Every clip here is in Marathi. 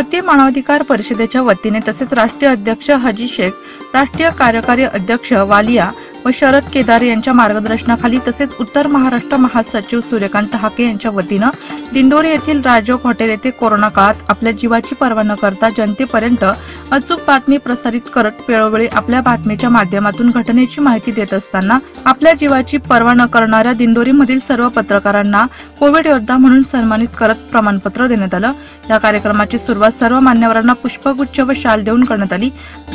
भारतीय मानवाधिकार परिषदेच्या वतीने तसेच राष्ट्रीय अध्यक्ष हाजी शेख, राष्ट्रीय कार्यकारी अध्यक्ष वालिया व शरद केदारे यांच्या मार्गदर्शनाखाली तसेच उत्तर महाराष्ट्र महासचिव सूर्यकांत हाके यांच्या वतीनं दिंडोरी येथील राजयोग हॉटेल येथे कोरोना काळात आपल्या जीवाची पर्वा न करता जनतेपर्यंत अचूक बातमी प्रसारित करत वेळोवेळी आपल्या बातमीच्या माध्यमातून घटनेची माहिती देत असताना आपल्या जीवाची पर्वा न करणाऱ्या दिंडोरीमधील सर्व पत्रकारांना कोविड योद्धा म्हणून सन्मानित करत प्रमाणपत्र देण्यात आलं। या कार्यक्रमाची सुरुवात सर्व मान्यवरांना पुष्पगुच्छ व शाल देऊन करण्यात आली।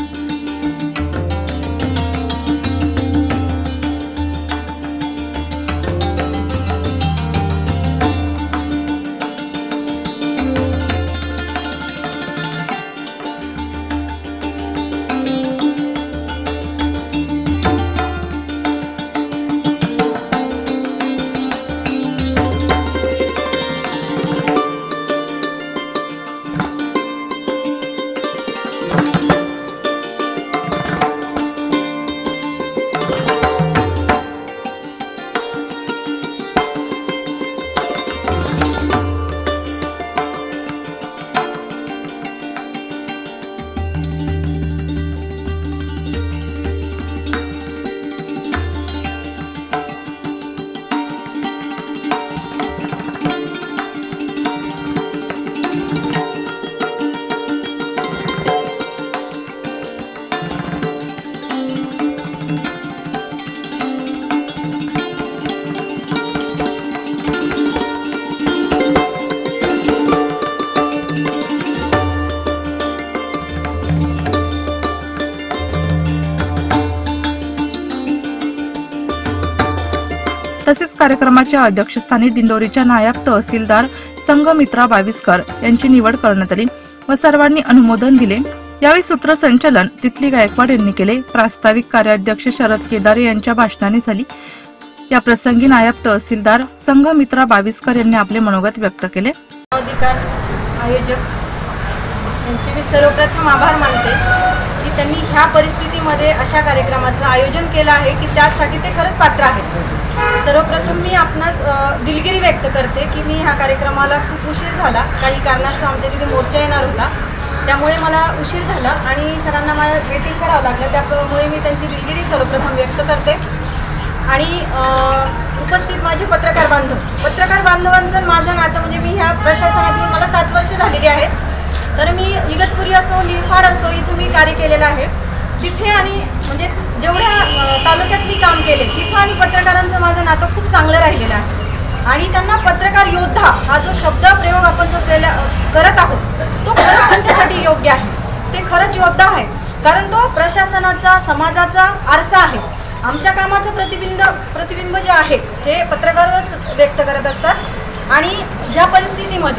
तसेच कार्यक्रमाच्या अध्यक्षस्थानी दिंडोरीच्या नायब तहसीलदार संघमित्रा बाविस्कर यांची निवड करण्यात आली व सर्वांनी अनुमोदन दिले। यावेळी सूत्रसंचालन तिथली गायकवाड यांनी केले। प्रास्ताविक कार्याध्यक्ष शरद केदारे यांच्या भाषणाने झाली। या प्रसंगी नायब तहसीलदार संघमित्रा बाविस्कर यांनी आपले मनोगत व्यक्त केले। अधिकार आयोजक यांचे मी सर्वप्रथम आभार मानते की त्यांनी ह्या परिस्थितीमध्ये अशा कार्यक्रमाचं आयोजन केलं आहे की त्यासाठी ते खरंच पात्र आहेत। सर्वप्रथम मी आपणास दिलगिरी व्यक्त करते की मी ह्या कार्यक्रमाला खूप उशीर झाला। काही कारणास्तव आमच्या तिथे मोर्चा येणार होता, त्यामुळे मला उशीर झाला आणि सरांना मला वेटिंग करावं लागलं। त्यामुळे मी त्यांची दिलगिरी सर्वप्रथम व्यक्त करते। आणि उपस्थित माझे पत्रकार बांधवांचं माझं नातं म्हणजे मी ह्या प्रशासनात येऊन मला 7 वर्ष झालेली आहेत। तर मी इगतपुरी असो निरफाड असो इथे मी कार्य केलेलं आहे। तिथे आणि म्हणजे जेवढ्या तालुक्यात मी काम केले तिथं आणि पत्रकारांचं माझं नातं खूप चांगलं राहिलेलं आहे। आणि त्यांना पत्रकार योद्धा हा जो शब्द प्रयोग आपण जो करत आहोत तो खरंच त्यांच्यासाठी योग्य आहे। ते खरंच योद्धा आहे, कारण तो प्रशासनाचा समाजाचा आरसा आहे। आमच्या कामाचं प्रतिबिंब जे आहे हे पत्रकारच व्यक्त करत असतात। आणि ह्या परिस्थितीमध्ये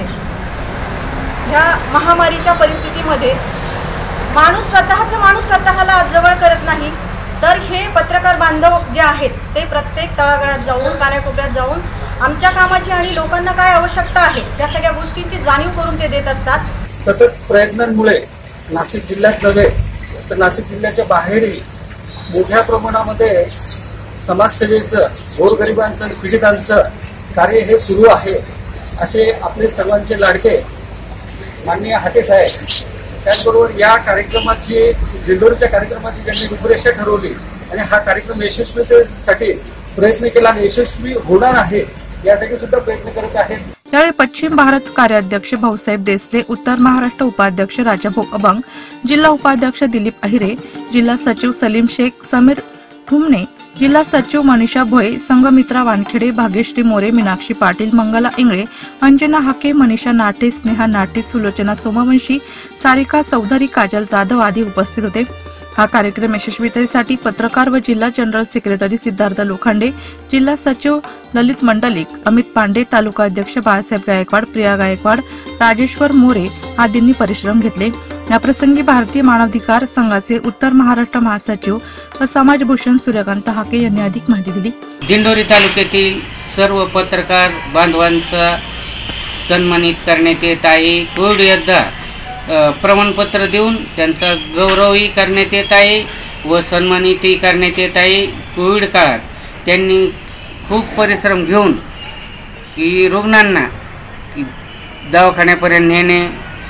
ह्या महामारीच्या परिस्थितीमध्ये माणूस स्वतःला जवळ करत नाही, तर हे पत्रकार बांधव जे आहेत ते प्रत्येक तळागाळात जाऊन कानाकोपऱ्यात जाऊन आमच्या कामाची आणि लोकांना काय आवश्यकता आहे त्या सगळ्या गोष्टींची जाणीव करून ते देत असतात। सतत प्रयत्नांमुळे नाशिक जिल्ह्यात नव्हे तर नाशिक जिल्ह्याच्या बाहेरही मोठ्या प्रमाणामध्ये समाजसेवेचं गोरगरिबांचं आणि पीडितांचं कार्य हे सुरू आहे। असे आपले सर्वांचे लाडके माननीय हाके साहेब, त्याचबरोबर या कार्यक्रमाची दिंडोरीच्या कार्यक्रमाची ज्यांनी रूपरेषा ठरवली आणि हा कार्यक्रम यशस्वीतेसाठी प्रयत्न केला आणि यशस्वी होणार आहे यासाठी सुद्धा प्रयत्न करत आहेत। त्यावेळी पश्चिम भारत कार्याध्यक्ष भाऊसाहेब देसले, उत्तर महाराष्ट्र उपाध्यक्ष राजाभाऊ अभंग, जिल्हा उपाध्यक्ष दिलीप अहिरे, जिल्हा सचिव सलीम शेख, समीर ठुमणे, जिल्हा सचिव मनीषा भोये, संघमित्रा वानखेडे, भाग्यश्री मोरे, मीनाक्षी पाटील, मंगला इंगळे, अंजना हाके, मनीषा नाटे, स्नेहा नाटे, सुलोचना सोमवंशी, सारिका चौधरी, काजल जाधव आदी उपस्थित होते। हा कार्यक्रम यशस्वीतेसाठी पत्रकार व जिल्हा जनरल सेक्रेटरी सिद्धार्थ लोखंडे, जिल्हा सचिव ललित मंडलिक, अमित पांडे, तालुका अध्यक्ष बाळासाहेब गायकवाड, प्रिया गायकवाड, राजेश्वर मोरे आदींनी परिश्रम घेतले। या प्रसंगी भारतीय मानवाधिकार संघाचे उत्तर महाराष्ट्र महासचिव व समाजभूषण सूर्यकांत हाके यांनी अधिक माहिती दिली। दिंडोरी तालुक्यातील सर्व पत्रकार बांधवांचा सन्मानित करण्यात येत आहे। कोविड योद्धा प्रमाणपत्र देऊन त्यांचा गौरवही करण्यात येत आहे व सन्मानितही करण्यात येत आहे। कोविड काळात त्यांनी खूप परिश्रम घेऊन की रुग्णांना दवाखान्यापर्यंत नेणे,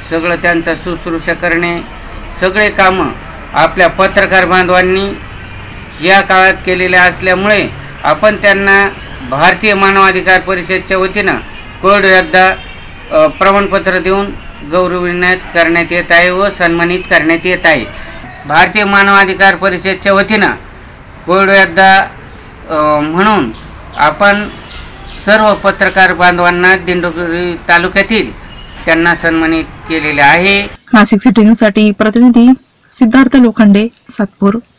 सगळं त्यांचा शुश्रूषा करणे, सगळे कामं आपल्या पत्रकार बांधवांनी या काळात केलेल्या असल्यामुळे आपण त्यांना भारतीय मानवाधिकार परिषदेच्या वतीनं कोविड योद्धा प्रमाणपत्र देऊन गौरविण्यात करण्यात येत आहे व सन्मानित करण्यात येत आहे। भारतीय मानवाधिकार परिषदेच्या वतीनं कोविड योद्धा म्हणून आपण सर्व पत्रकार बांधवांना दिंडोरी तालुक्यातील त्यांना सन्मानित केलेले आहे। नाशिक सिटी न्यूज साठी प्रतिनिधी सिद्धार्थ लोखंडे, सातपूर।